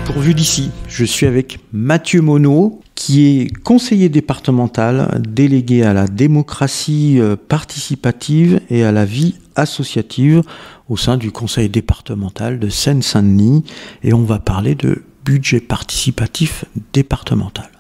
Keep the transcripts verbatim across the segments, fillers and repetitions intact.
pour Vue d'ici, je suis avec Mathieu Monod, qui est conseiller départemental, délégué à la démocratie participative et à la vie associative au sein du conseil départemental de Seine-Saint-Denis. Et on va parler de budget participatif départemental.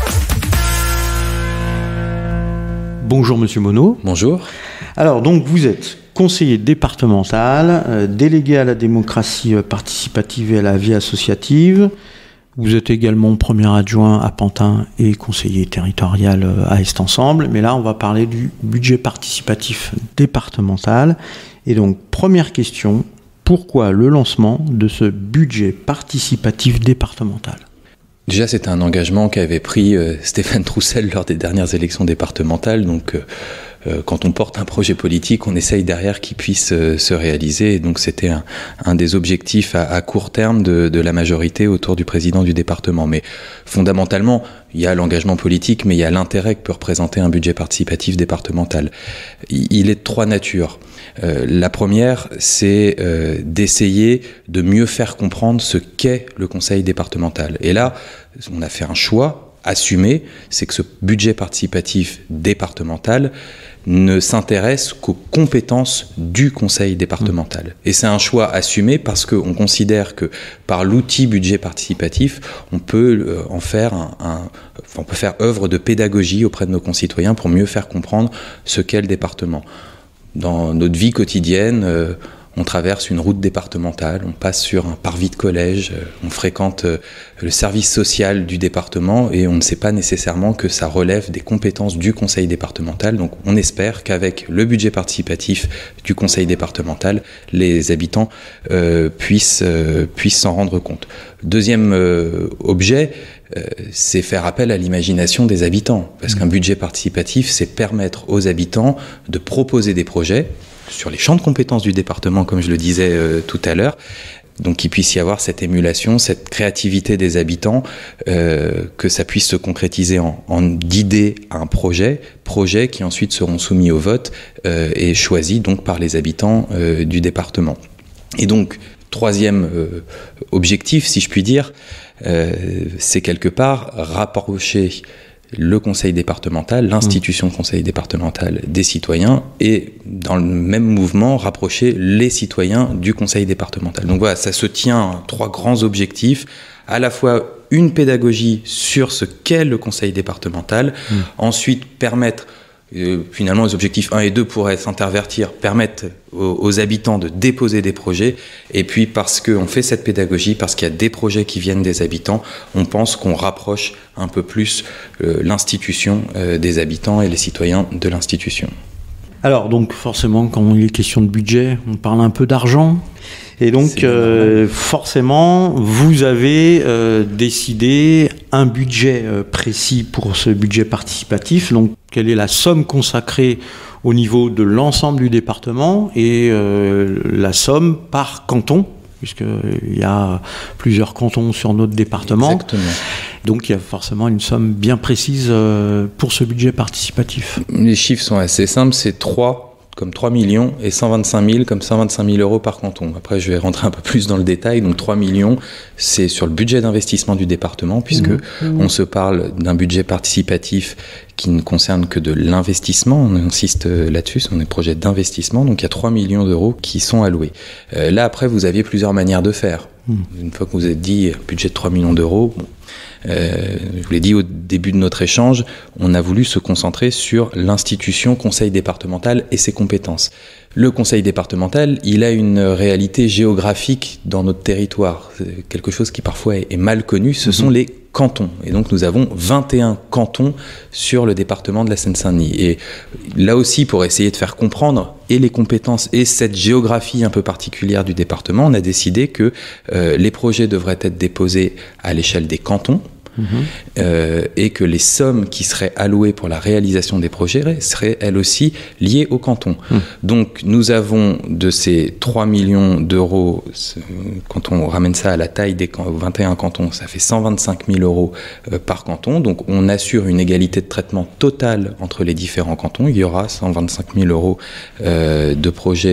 Bonjour Monsieur Monod. Bonjour. Alors donc vous êtes conseiller départemental, euh, délégué à la démocratie participative et à la vie associative. Vous êtes également premier adjoint à Pantin et conseiller territorial à Est Ensemble. Mais là, on va parler du budget participatif départemental. Et donc, première question, pourquoi le lancement de ce budget participatif départemental ? Déjà, c'était un engagement qu'avait pris euh, Stéphane Troussel lors des dernières élections départementales. Donc, euh, euh, quand on porte un projet politique, on essaye derrière qu'il puisse euh, se réaliser. Et donc, c'était un, un des objectifs à, à court terme de, de la majorité autour du président du département. Mais fondamentalement, il y a l'engagement politique, mais il y a l'intérêt que peut représenter un budget participatif départemental. Il est de trois natures. Euh, la première, c'est euh, d'essayer de mieux faire comprendre ce qu'est le conseil départemental. Et là, on a fait un choix assumé, c'est que ce budget participatif départemental ne s'intéresse qu'aux compétences du conseil départemental. Et c'est un choix assumé parce qu'on considère que par l'outil budget participatif, on peut en faire un, un, on peut faire œuvre de pédagogie auprès de nos concitoyens pour mieux faire comprendre ce qu'est le département. Dans notre vie quotidienne, euh, on traverse une route départementale, on passe sur un parvis de collège, euh, on fréquente euh, le service social du département et on ne sait pas nécessairement que ça relève des compétences du conseil départemental. Donc on espère qu'avec le budget participatif du conseil départemental, les habitants euh, puissent, euh, puissent s'en rendre compte. Deuxième euh, objet, Euh, c'est faire appel à l'imagination des habitants. Parce qu'un budget participatif, c'est permettre aux habitants de proposer des projets sur les champs de compétences du département, comme je le disais euh, tout à l'heure. Donc qu'il puisse y avoir cette émulation, cette créativité des habitants, euh, que ça puisse se concrétiser en, en d'idées à un projet, projets qui ensuite seront soumis au vote euh, et choisis donc par les habitants euh, du département. Et donc, troisième euh, objectif, si je puis dire, euh, c'est quelque part rapprocher le conseil départemental, l'institution conseil départemental des citoyens et dans le même mouvement rapprocher les citoyens du conseil départemental. Donc voilà, ça se tient à trois grands objectifs, à la fois une pédagogie sur ce qu'est le conseil départemental, mmh. ensuite permettre Euh, finalement, les objectifs un et deux pourraient s'intervertir, permettre aux, aux habitants de déposer des projets. Et puis, parce qu'on fait cette pédagogie, parce qu'il y a des projets qui viennent des habitants, on pense qu'on rapproche un peu plus euh, l'institution euh, des habitants et les citoyens de l'institution. Alors, donc, forcément, quand il est question de budget, on parle un peu d'argent. Et donc, euh, forcément, vous avez euh, décidé un budget euh, précis pour ce budget participatif. Donc, quelle est la somme consacrée au niveau de l'ensemble du département et euh, la somme par canton, puisqu'il y a plusieurs cantons sur notre département. Exactement. Donc, il y a forcément une somme bien précise euh, pour ce budget participatif. Les chiffres sont assez simples, c'est trois comme trois millions et cent vingt-cinq mille comme cent vingt-cinq mille euros par canton. Après, je vais rentrer un peu plus dans le détail. Donc, trois millions, c'est sur le budget d'investissement du département, puisque mmh. Mmh. on se parle d'un budget participatif qui ne concerne que de l'investissement. On insiste là-dessus, ce sont des projets d'investissement. Donc, il y a trois millions d'euros qui sont alloués. Euh, là, après, vous aviez plusieurs manières de faire. Mmh. Une fois que vous êtes dit budget de trois millions d'euros, bon, Euh, je vous l'ai dit au début de notre échange, on a voulu se concentrer sur l'institution conseil départemental et ses compétences. Le conseil départemental, il a une réalité géographique dans notre territoire. C'est quelque chose qui parfois est, est mal connu, ce mmh. sont les cantons. Et donc nous avons vingt et un cantons sur le département de la Seine-Saint-Denis. Et là aussi, pour essayer de faire comprendre et les compétences et cette géographie un peu particulière du département, on a décidé que euh, les projets devraient être déposés à l'échelle des cantons. Mmh. Euh, et que les sommes qui seraient allouées pour la réalisation des projets seraient elles aussi liées au canton. Mmh. Donc nous avons de ces trois millions d'euros, quand on ramène ça à la taille des vingt et un cantons, ça fait cent vingt-cinq mille euros euh, par canton. Donc on assure une égalité de traitement totale entre les différents cantons. Il y aura cent vingt-cinq mille euros euh, de projets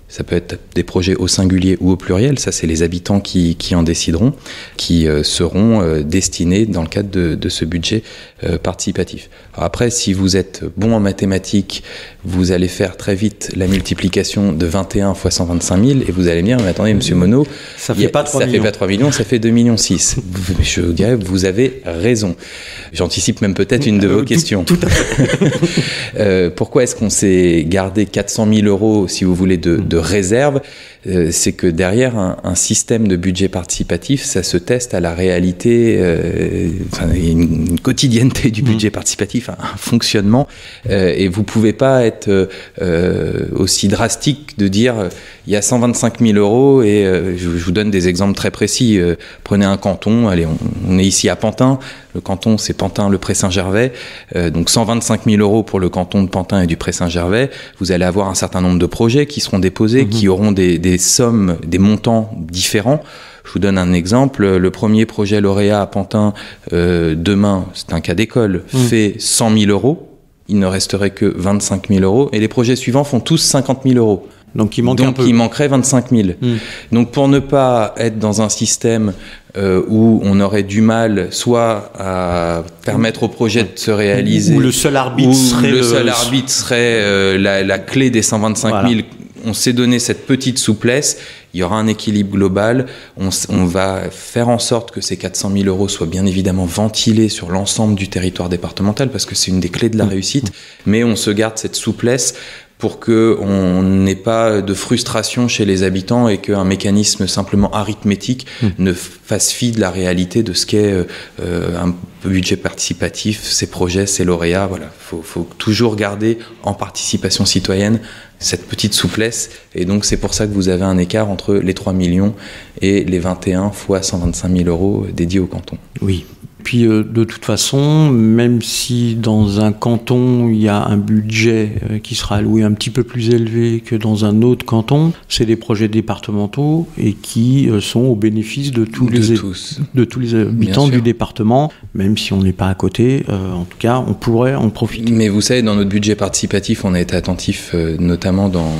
Ça peut être des projets au singulier ou au pluriel, ça c'est les habitants qui, qui en décideront, qui euh, seront euh, destinés dans le cadre de, de ce budget euh, participatif. Alors après, si vous êtes bon en mathématiques, vous allez faire très vite la multiplication de vingt et un fois cent vingt-cinq mille et vous allez me dire, mais attendez, monsieur Monod, ça fait pas trois ça millions. fait pas trois millions, ça fait deux virgule six millions. Je vous dirais, vous avez raison. J'anticipe même peut-être une de vos euh, questions. Tout, tout à fait. euh, pourquoi est-ce qu'on s'est gardé quatre cent mille euros, si vous voulez, de, de réserve? euh, C'est que derrière un, un système de budget participatif, ça se teste à la réalité, euh, enfin, une, une quotidienneté du budget participatif, un, un fonctionnement, euh, et vous pouvez pas être euh, aussi drastique de dire euh, il y a cent vingt-cinq mille euros et euh, je, je vous donne des exemples très précis. Euh, prenez un canton, allez, on, on est ici à Pantin. Le canton, c'est Pantin-le-Pré-Saint-Gervais. Euh, donc cent vingt-cinq mille euros pour le canton de Pantin et du Pré-Saint-Gervais. Vous allez avoir un certain nombre de projets qui seront déposés, mmh. qui auront des, des sommes, des montants différents. Je vous donne un exemple. Le premier projet lauréat à Pantin, euh, demain, c'est un cas d'école, mmh. fait cent mille euros. Il ne resterait que vingt-cinq mille euros. Et les projets suivants font tous cinquante mille euros. Donc il manque Donc, un peu. il manquerait vingt-cinq mille. Mmh. Donc pour ne pas être dans un système euh, où on aurait du mal soit à permettre au projet de se réaliser, où le seul arbitre où serait, le le... seul arbitre serait euh, la, la clé des cent vingt-cinq mille. Voilà. On s'est donné cette petite souplesse, il y aura un équilibre global, on, on va faire en sorte que ces quatre cent mille euros soient bien évidemment ventilés sur l'ensemble du territoire départemental parce que c'est une des clés de la réussite, mais on se garde cette souplesse pour qu'on n'ait pas de frustration chez les habitants et qu'un mécanisme simplement arithmétique mmh. ne fasse fi de la réalité de ce qu'est euh, un budget participatif, ses projets, ses lauréats. Voilà, faut, faut toujours garder en participation citoyenne cette petite souplesse et donc c'est pour ça que vous avez un écart entre les trois millions et les vingt et un fois cent vingt-cinq mille euros dédiés au canton. Oui. Puis euh, de toute façon, même si dans un canton il y a un budget euh, qui sera alloué un petit peu plus élevé que dans un autre canton, c'est des projets départementaux et qui euh, sont au bénéfice de tous, de les, tous. de tous les habitants du département, même si on n'est pas à côté, euh, en tout cas on pourrait en profiter. Mais vous savez, dans notre budget participatif, on a été attentif euh, notamment dans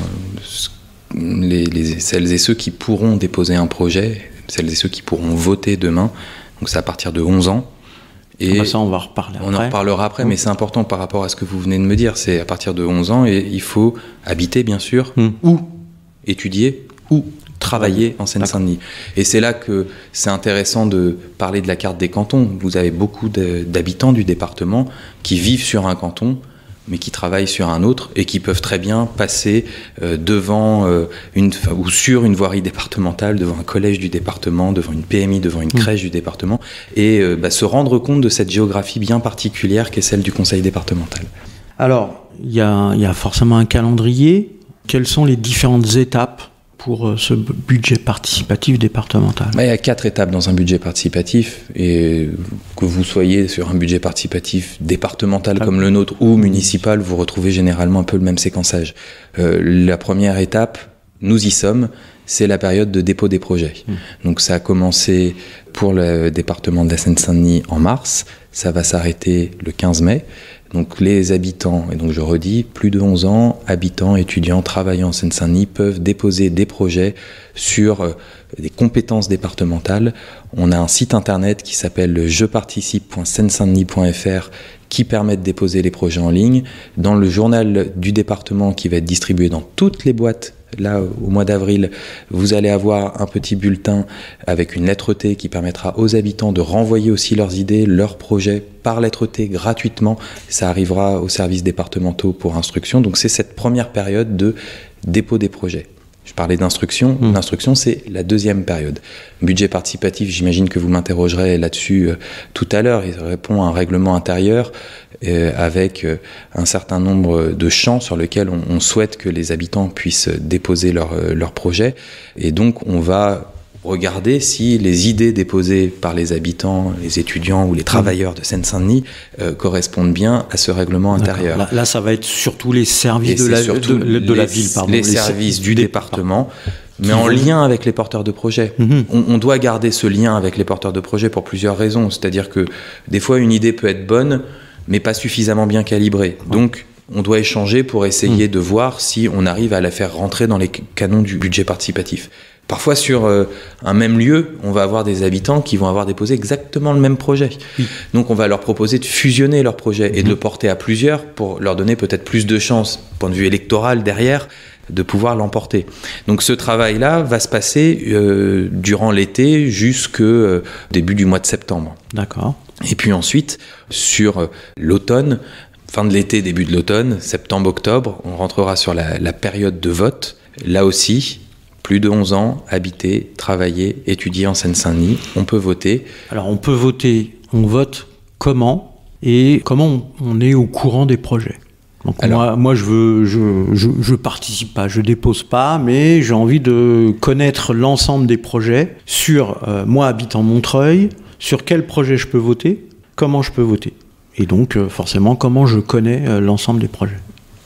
les, les, celles et ceux qui pourront déposer un projet, celles et ceux qui pourront voter demain, donc c'est à partir de onze ans. Et ah bah ça, on va reparler on après. en reparlera après, mmh. mais c'est important par rapport à ce que vous venez de me dire. C'est à partir de onze ans et il faut habiter, bien sûr, mmh. ou étudier, ou travailler en Seine-Saint-Denis. Et c'est là que c'est intéressant de parler de la carte des cantons. Vous avez beaucoup de, d'habitants du département qui vivent sur un canton, mais qui travaillent sur un autre et qui peuvent très bien passer euh, devant euh, une, ou sur une voirie départementale, devant un collège du département, devant une P M I, devant une mmh. crèche du département, et euh, bah, se rendre compte de cette géographie bien particulière qu'est celle du conseil départemental. Alors, il y a, y a forcément un calendrier. Quelles sont les différentes étapes pour ce budget participatif départemental? Il y a quatre étapes dans un budget participatif, et que vous soyez sur un budget participatif départemental ah. comme le nôtre ou municipal, vous retrouvez généralement un peu le même séquençage. Euh, la première étape, nous y sommes, c'est la période de dépôt des projets. Mmh. Donc ça a commencé pour le département de la Seine-Saint-Denis en mars, ça va s'arrêter le quinze mai. Donc les habitants, et donc je redis, plus de onze ans, habitants, étudiants, travaillant en Seine-Saint-Denis peuvent déposer des projets sur euh, des compétences départementales. On a un site internet qui s'appelle je participe point seine saint denis point f r qui permet de déposer les projets en ligne. Dans le journal du département qui va être distribué dans toutes les boîtes, là au mois d'avril, vous allez avoir un petit bulletin avec une lettre T qui permettra aux habitants de renvoyer aussi leurs idées, leurs projets par lettre T gratuitement. Ça arrivera aux services départementaux pour instruction. Donc c'est cette première période de dépôt des projets. Je parlais d'instruction. Mmh. L'instruction, c'est la deuxième période. Budget participatif, j'imagine que vous m'interrogerez là-dessus euh, tout à l'heure. Il répond à un règlement intérieur euh, avec euh, un certain nombre de champs sur lesquels on, on souhaite que les habitants puissent déposer leurs euh, leur projets. Et donc, on va regarder si les idées déposées par les habitants, les étudiants ou les travailleurs de Seine-Saint-Denis euh, correspondent bien à ce règlement intérieur. Là, là, ça va être surtout les services de la, de, de les, la ville, pardon. Les, les services du département, mais en lien avec les porteurs de projets. Mm-hmm. On, on doit garder ce lien avec les porteurs de projets pour plusieurs raisons. C'est-à-dire que des fois, une idée peut être bonne, mais pas suffisamment bien calibrée. Ouais. Donc, on doit échanger pour essayer mmh. de voir si on arrive à la faire rentrer dans les canons du budget participatif. Parfois, sur euh, un même lieu, on va avoir des habitants qui vont avoir déposé exactement le même projet. Oui. Donc, on va leur proposer de fusionner leur projet et mmh. de le porter à plusieurs pour leur donner peut-être plus de chances, point de vue électoral derrière, de pouvoir l'emporter. Donc, ce travail-là va se passer euh, durant l'été jusqu'au euh, début du mois de septembre. D'accord. Et puis ensuite, sur euh, l'automne, fin de l'été, début de l'automne, septembre-octobre, on rentrera sur la, la période de vote. Là aussi, plus de onze ans, habiter, travailler, étudier en Seine-Saint-Denis, on peut voter. Alors on peut voter, on vote comment et comment on, on est au courant des projets. Donc Alors, moi, moi je veux, je, je, je participe pas, je dépose pas, mais j'ai envie de connaître l'ensemble des projets sur, euh, moi habitant Montreuil, sur quel projet je peux voter, comment je peux voter. Et donc euh, forcément, comment je connais euh, l'ensemble des projets.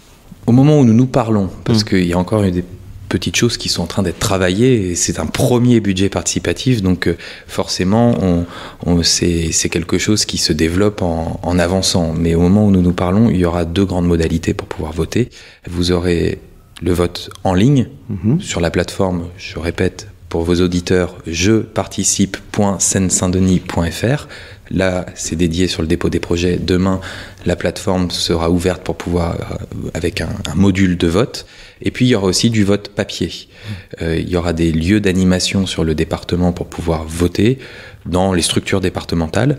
Au moment où nous nous parlons, parce mmh. qu'il y a encore des petites choses qui sont en train d'être travaillées, et c'est un premier budget participatif, donc euh, forcément on, on, c'est, c'est quelque chose qui se développe en, en avançant. Mais au moment où nous nous parlons, il y aura deux grandes modalités pour pouvoir voter. Vous aurez le vote en ligne, mmh. sur la plateforme, je répète, pour vos auditeurs, je participe point seine saint denis point f r. Là, c'est dédié sur le dépôt des projets. Demain, la plateforme sera ouverte pour pouvoir, euh, avec un, un module de vote. Et puis, il y aura aussi du vote papier. Euh, il y aura des lieux d'animation sur le département pour pouvoir voter dans les structures départementales.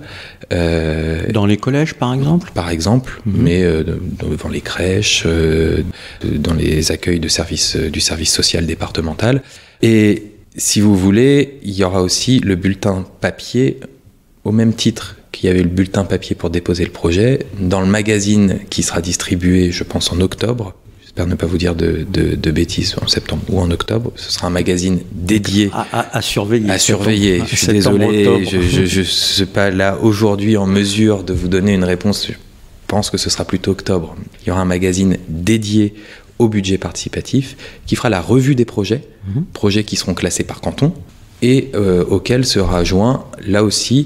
Euh, dans les collèges, par exemple ? Par exemple, mmh. mais euh, devant les crèches, euh, dans les accueils de service, du service social départemental. Et si vous voulez, il y aura aussi le bulletin papier. Au même titre qu'il y avait le bulletin papier pour déposer le projet, dans le magazine qui sera distribué, je pense, en octobre, j'espère ne pas vous dire de, de, de bêtises, en septembre ou en octobre, ce sera un magazine dédié à, à, à surveiller. À surveiller. Je suis désolé, je ne suis pas là aujourd'hui en mesure de vous donner une réponse. Je pense que ce sera plutôt octobre. Il y aura un magazine dédié au budget participatif qui fera la revue des projets, mmh. projets qui seront classés par canton, et euh, auquel sera joint, là aussi,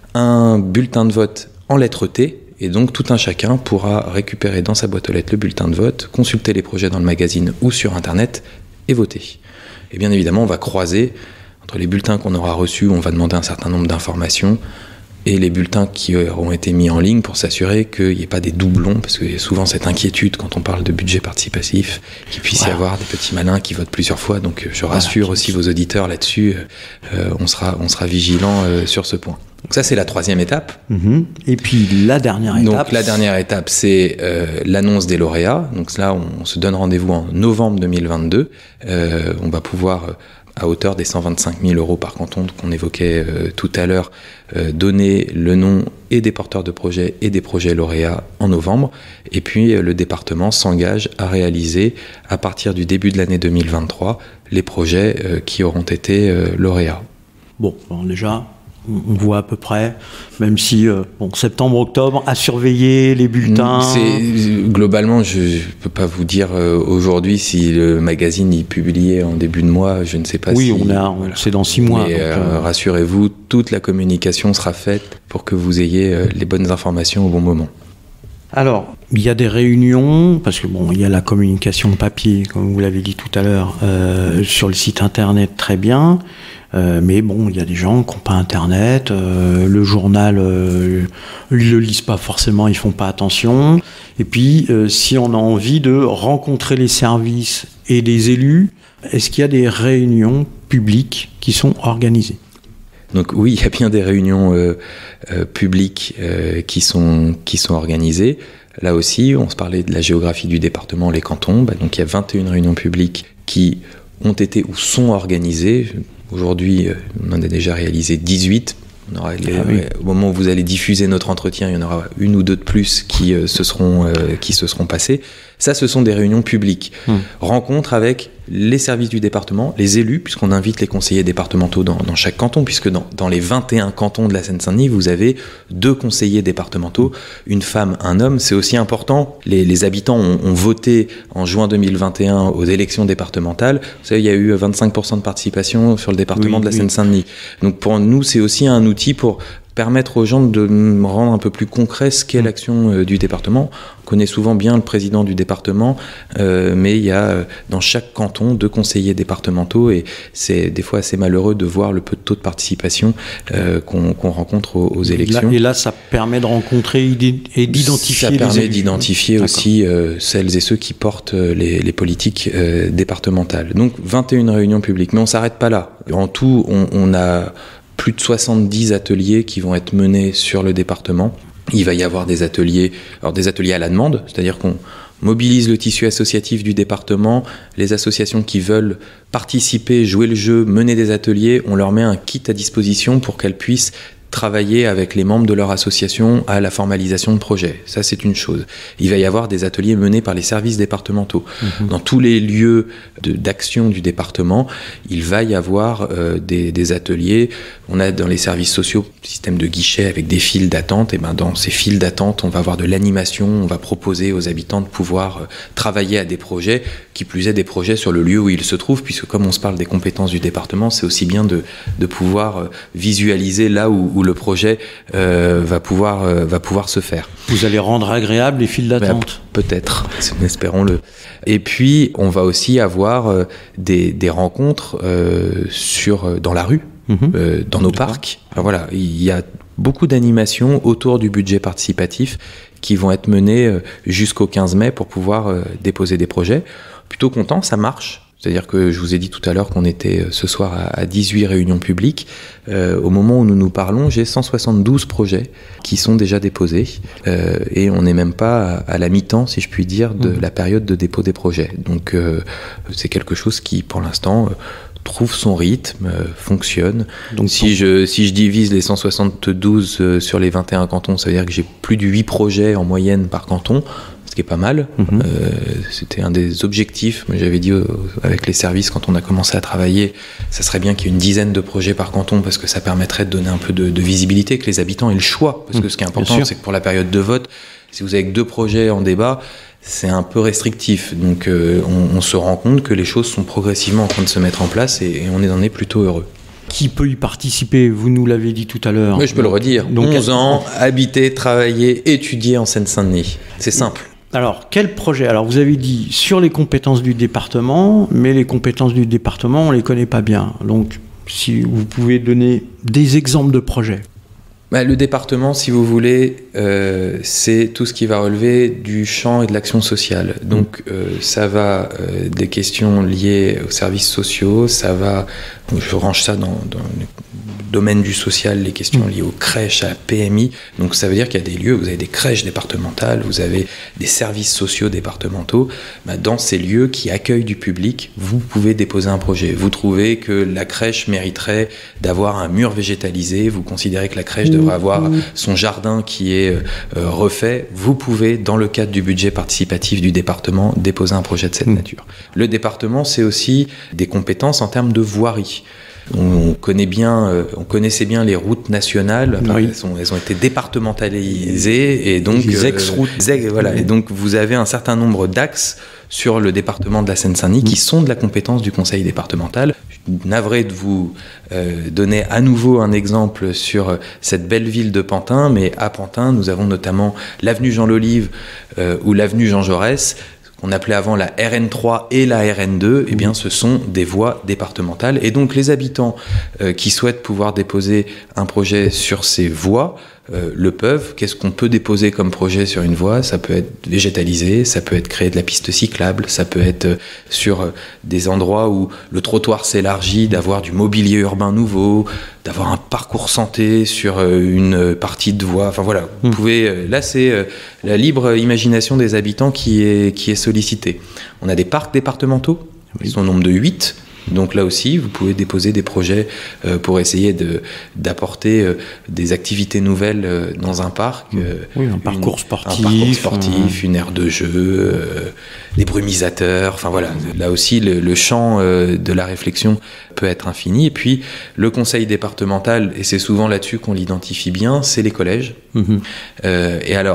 un bulletin de vote en lettres T. Et donc, tout un chacun pourra récupérer dans sa boîte aux lettres le bulletin de vote, consulter les projets dans le magazine ou sur Internet et voter. Et bien évidemment, on va croiser entre les bulletins qu'on aura reçus, où on va demander un certain nombre d'informations, et les bulletins qui auront été mis en ligne pour s'assurer qu'il n'y ait pas des doublons, parce qu'il y a souvent cette inquiétude quand on parle de budget participatif, qu'il puisse voilà. y avoir des petits malins qui votent plusieurs fois. Donc je rassure voilà. aussi vos auditeurs là-dessus, euh, on sera, on sera vigilant euh, sur ce point. Donc ça, c'est la troisième étape. Mmh. Et puis la dernière étape. Donc la dernière étape, c'est euh, l'annonce des lauréats. Donc là, on, on se donne rendez-vous en novembre deux mille vingt-deux. Euh, on va pouvoir... Euh, à hauteur des cent vingt-cinq mille euros par canton qu'on évoquait euh, tout à l'heure, euh, donner le nom et des porteurs de projets et des projets lauréats en novembre. Et puis euh, le département s'engage à réaliser, à partir du début de l'année deux mille vingt-trois, les projets euh, qui auront été euh, lauréats. Bon, bon déjà... on voit à peu près, même si euh, bon, septembre, octobre, à surveiller les bulletins. C'est, globalement, je ne peux pas vous dire euh, aujourd'hui si le magazine est publié en début de mois, je ne sais pas oui, si... Oui, on a, voilà. C'est dans six mois. Mais donc, euh, euh... rassurez-vous, toute la communication sera faite pour que vous ayez euh, les bonnes informations au bon moment. Alors, il y a des réunions, parce que bon, il y a la communication papier, comme vous l'avez dit tout à l'heure, euh, sur le site internet, très bien. Euh, mais bon, il y a des gens qui n'ont pas internet, euh, le journal, euh, ils le lisent pas forcément, ils font pas attention. Et puis, euh, si on a envie de rencontrer les services et les élus, est-ce qu'il y a des réunions publiques qui sont organisées ? Donc oui, il y a bien des réunions euh, euh, publiques euh, qui sont, qui sont organisées. Là aussi, on se parlait de la géographie du département, les cantons. Bah, donc il y a vingt et une réunions publiques qui ont été ou sont organisées. Aujourd'hui, on en a déjà réalisé dix-huit. On aura les, ah oui. Au moment où vous allez diffuser notre entretien, il y en aura une ou deux de plus qui, euh, se, seront, euh, qui se seront passées. Ça, ce sont des réunions publiques. Hum. Rencontres avec les services du département, les élus, puisqu'on invite les conseillers départementaux dans, dans chaque canton, puisque dans, dans les vingt et un cantons de la Seine-Saint-Denis, vous avez deux conseillers départementaux, une femme, un homme. C'est aussi important. Les, les habitants ont, ont voté en juin deux mille vingt et un aux élections départementales. Vous savez, il y a eu vingt-cinq pour cent de participation sur le département oui, de la oui. Seine-Saint-Denis. Donc pour nous, c'est aussi un outil pour permettre aux gens de rendre un peu plus concret ce qu'est l'action euh, du département. On connaît souvent bien le président du département, euh, mais il y a euh, dans chaque canton deux conseillers départementaux et c'est des fois assez malheureux de voir le peu de taux de participation euh, qu'on qu'on rencontre aux, aux élections. Et là, ça permet de rencontrer et d'identifier. Ça permet d'identifier aussi euh, celles et ceux qui portent les, les politiques euh, départementales. Donc vingt et une réunions publiques, mais on ne s'arrête pas là. En tout, on, on a plus de soixante-dix ateliers qui vont être menés sur le département. Il va y avoir des ateliers, alors des ateliers à la demande, c'est-à-dire qu'on mobilise le tissu associatif du département, les associations qui veulent participer, jouer le jeu, mener des ateliers, on leur met un kit à disposition pour qu'elles puissent travailler avec les membres de leur association à la formalisation de projets. Ça, c'est une chose. Il va y avoir des ateliers menés par les services départementaux. Mmh. Dans tous les lieux d'action du département, il va y avoir euh, des, des ateliers. On a dans les services sociaux un système de guichet avec des files d'attente. Et ben dans ces files d'attente, on va avoir de l'animation. On va proposer aux habitants de pouvoir euh, travailler à des projets, qui plus est des projets sur le lieu où ils se trouvent, puisque comme on se parle des compétences du département, c'est aussi bien de, de pouvoir euh, visualiser là où, où le projet euh, va, pouvoir, euh, va pouvoir se faire. Vous allez rendre agréable les files d'attente ? Ben, peut-être, espérons-le. Et puis, on va aussi avoir euh, des, des rencontres euh, sur, dans la rue, mmh. euh, dans nos parcs. Enfin, voilà, il y a beaucoup d'animations autour du budget participatif qui vont être menées euh, jusqu'au quinze mai pour pouvoir euh, déposer des projets. Plutôt content, ça marche. C'est-à-dire que je vous ai dit tout à l'heure qu'on était ce soir à dix-huit réunions publiques. Euh, au moment où nous nous parlons, j'ai cent soixante-douze projets qui sont déjà déposés euh, et on n'est même pas à la mi-temps, si je puis dire, de mmh. la période de dépôt des projets. Donc euh, c'est quelque chose qui, pour l'instant, euh, trouve son rythme, euh, fonctionne. Donc si je, si je divise les cent soixante-douze euh, sur les vingt et un cantons, ça veut dire que j'ai plus de huit projets en moyenne par canton, ce qui est pas mal. Mmh. Euh, c'était un des objectifs, mais j'avais dit euh, avec les services quand on a commencé à travailler, ça serait bien qu'il y ait une dizaine de projets par canton parce que ça permettrait de donner un peu de, de visibilité, que les habitants aient le choix. Parce mmh. que ce qui est important, c'est que pour la période de vote, si vous avez que deux projets en débat, c'est un peu restrictif. Donc euh, on, on se rend compte que les choses sont progressivement en train de se mettre en place et, et on en est plutôt heureux. Qui peut y participer? Vous nous l'avez dit tout à l'heure. Oui, je peux donc, le redire. Donc, onze ans, habiter, travailler, étudier en Seine-Saint-Denis. C'est simple. Alors, quel projet? Alors, vous avez dit sur les compétences du département, mais les compétences du département, on ne les connaît pas bien. Donc, si vous pouvez donner des exemples de projets. Bah, le département, si vous voulez, euh, c'est tout ce qui va relever du champ et de l'action sociale. Donc, euh, ça va euh, des questions liées aux services sociaux, ça va, je range ça dans, dans le domaine du social, les questions liées aux crèches, à la P M I. Donc, ça veut dire qu'il y a des lieux, vous avez des crèches départementales, vous avez des services sociaux départementaux. Bah, dans ces lieux qui accueillent du public, vous pouvez déposer un projet. Vous trouvez que la crèche mériterait d'avoir un mur végétalisé, vous considérez que la crèche devrait avoir son jardin qui est euh, refait, vous pouvez, dans le cadre du budget participatif du département, déposer un projet de cette mmh. nature. Le département, c'est aussi des compétences en termes de voirie. On connaît bien, euh, on connaissait bien les routes nationales. Enfin, oui. elles, sont, elles ont été départementalisées et donc les ex-routes. Euh, voilà. Oui. Et donc vous avez un certain nombre d'axes sur le département de la Seine-Saint-Denis mmh. qui sont de la compétence du conseil départemental. Je suis navré de vous euh, donner à nouveau un exemple sur cette belle ville de Pantin, mais à Pantin, nous avons notamment l'avenue Jean Lolive euh, ou l'avenue Jean Jaurès, qu'on appelait avant la R N trois et la R N deux, eh bien, ce sont des voies départementales. Et donc, les habitants euh, qui souhaitent pouvoir déposer un projet sur ces voies euh, le peuvent. Qu'est-ce qu'on peut déposer comme projet sur une voie? Ça peut être végétalisé, ça peut être créer de la piste cyclable, ça peut être euh, sur euh, des endroits où le trottoir s'élargit, d'avoir du mobilier urbain nouveau, d'avoir un parcours santé sur euh, une partie de voie. Enfin voilà, vous mmh. pouvez. Euh, là, c'est euh, la libre imagination des habitants qui est, qui est sollicitée. On a des parcs départementaux, ils sont au nombre de huit. Donc là aussi, vous pouvez déposer des projets euh, pour essayer de, d'apporter euh, des activités nouvelles euh, dans un parc. Euh, oui, un parcours une, sportif. Un parcours sportif, euh... une aire de jeu, euh, des brumisateurs. Enfin voilà, là aussi, le, le champ euh, de la réflexion peut être infini. Et puis, le conseil départemental, et c'est souvent là-dessus qu'on l'identifie bien, c'est les collèges. Mm-hmm. Euh, et alors,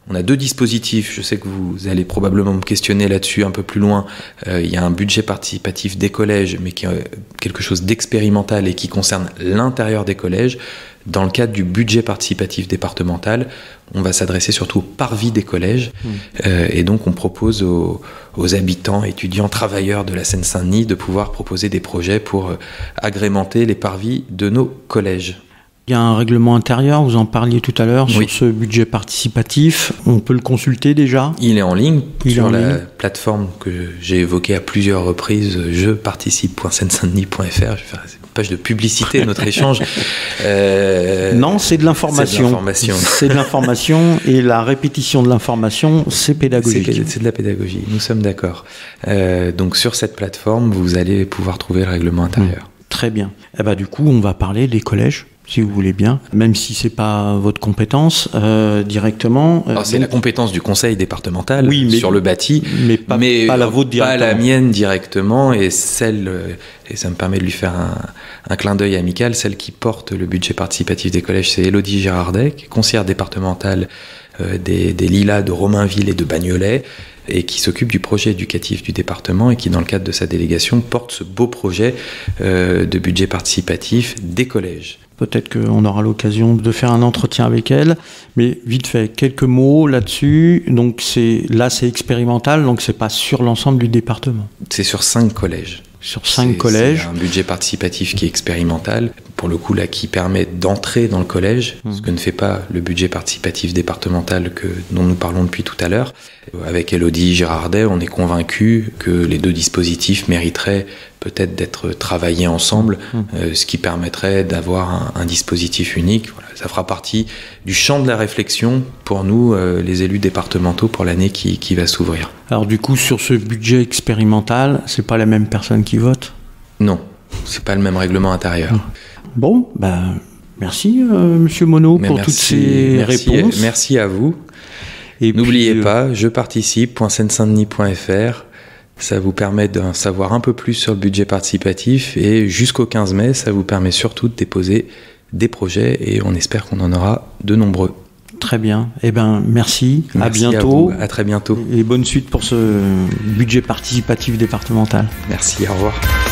On a deux dispositifs, je sais que vous allez probablement me questionner là-dessus un peu plus loin. Euh, il y a un budget participatif des collèges, mais qui est quelque chose d'expérimental et qui concerne l'intérieur des collèges. Dans le cadre du budget participatif départemental, on va s'adresser surtout au parvis des collèges. Mmh. Euh, et donc on propose aux, aux habitants, étudiants, travailleurs de la Seine-Saint-Denis de pouvoir proposer des projets pour euh, agrémenter les parvis de nos collèges. Il y a un règlement intérieur, vous en parliez tout à l'heure, oui. sur ce budget participatif. On peut le consulter déjà ? Il est en ligne Il sur en la ligne. plateforme que j'ai évoquée à plusieurs reprises, je participe point seine saint denis point f r. Je vais faire une page de publicité, notre échange. Euh, non, c'est de l'information. C'est de l'information. C'est de l'information et la répétition de l'information, c'est pédagogique. C'est, c'est de la pédagogie, nous sommes d'accord. Euh, donc sur cette plateforme, vous allez pouvoir trouver le règlement intérieur. Mmh. Très bien. Eh ben, du coup, on va parler des collèges, si vous voulez bien, même si c'est pas votre compétence euh, directement. Alors, c'est donc, la compétence du conseil départemental oui, mais, sur le bâti, mais pas, mais pas la vôtre directement. Pas la mienne directement, et celle, et ça me permet de lui faire un, un clin d'œil amical, celle qui porte le budget participatif des collèges, c'est Élodie Girardet, conseillère départementale euh, des, des Lilas de Romainville et de Bagnolet, et qui s'occupe du projet éducatif du département et qui, dans le cadre de sa délégation, porte ce beau projet euh, de budget participatif des collèges. Peut-être qu'on aura l'occasion de faire un entretien avec elle, mais vite fait, quelques mots là-dessus. Donc c'est, là, c'est expérimental, donc c'est pas sur l'ensemble du département. C'est sur cinq collèges. Sur cinq c'est, collèges. C'est un budget participatif qui est expérimental, pour le coup là, qui permet d'entrer dans le collège, mmh. ce que ne fait pas le budget participatif départemental que, dont nous parlons depuis tout à l'heure. Avec Élodie Girardet, on est convaincu que les deux dispositifs mériteraient peut-être d'être travaillés ensemble, mmh. euh, ce qui permettrait d'avoir un, un dispositif unique. Voilà, ça fera partie du champ de la réflexion pour nous, euh, les élus départementaux, pour l'année qui, qui va s'ouvrir. Alors du coup, sur ce budget expérimental, c'est pas la même personne qui vote ? Non, c'est pas le même règlement intérieur. Mmh. Bon, ben, merci euh, Monsieur Monod pour merci, toutes ces merci, réponses. Merci à vous. Et n'oubliez puis, pas, euh... je participe point seine saint denis point f r. Ça vous permet d'en savoir un peu plus sur le budget participatif et jusqu'au quinze mai, ça vous permet surtout de déposer des projets et on espère qu'on en aura de nombreux. Très bien. Eh ben, merci. merci à bientôt. À, vous. À très bientôt. Et bonne suite pour ce budget participatif départemental. Merci. Au revoir.